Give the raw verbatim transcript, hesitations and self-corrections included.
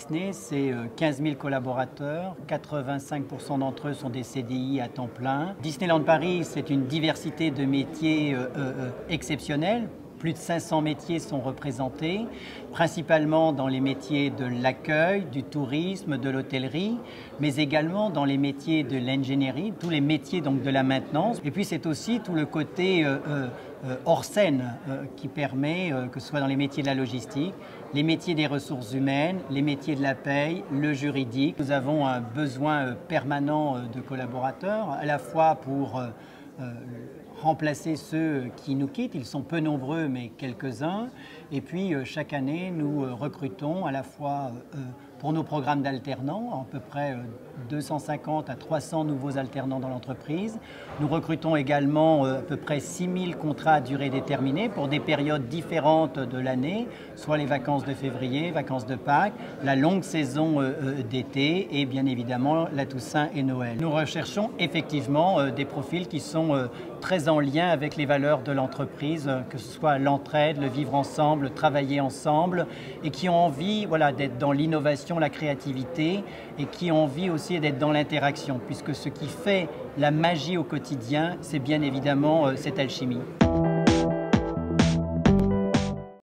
Disney, c'est quinze mille collaborateurs, quatre-vingt-cinq pour cent d'entre eux sont des C D I à temps plein. Disneyland Paris, c'est une diversité de métiers euh, euh, exceptionnelle. Plus de cinq cents métiers sont représentés, principalement dans les métiers de l'accueil, du tourisme, de l'hôtellerie, mais également dans les métiers de l'ingénierie, tous les métiers donc de la maintenance. Et puis c'est aussi tout le côté euh, euh, hors scène euh, qui permet, euh, que ce soit dans les métiers de la logistique, les métiers des ressources humaines, les métiers de la paye, le juridique. Nous avons un besoin permanent de collaborateurs, à la fois pour euh, euh, remplacer ceux qui nous quittent, ils sont peu nombreux mais quelques-uns, et puis euh, chaque année nous euh, recrutons à la fois euh, pour nos programmes d'alternants, à peu près euh, deux cent cinquante à trois cents nouveaux alternants dans l'entreprise. Nous recrutons également euh, à peu près six mille contrats à durée déterminée pour des périodes différentes de l'année, soit les vacances de février, vacances de Pâques, la longue saison euh, euh, d'été et bien évidemment la Toussaint et Noël. Nous recherchons effectivement euh, des profils qui sont euh, très en lien avec les valeurs de l'entreprise, que ce soit l'entraide, le vivre ensemble, le travailler ensemble, et qui ont envie voilà, d'être dans l'innovation, la créativité, et qui ont envie aussi d'être dans l'interaction, puisque ce qui fait la magie au quotidien, c'est bien évidemment euh, cette alchimie.